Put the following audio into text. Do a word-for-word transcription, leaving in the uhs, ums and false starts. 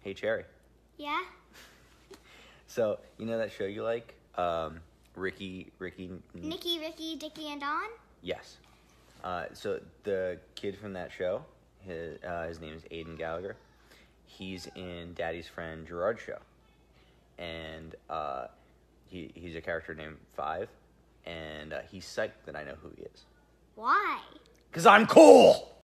Hey, Cherry. Yeah? So, you know that show you like? Um, Ricky, Ricky... Nicky, Ricky, Dickie, and Don? Yes. Uh, so, the kid from that show, his, uh, his name is Aidan Gallagher. He's in Daddy's friend Gerard's show. And uh, he he's a character named Five. And uh, he's psyched that I know who he is. Why? Because I'm cool!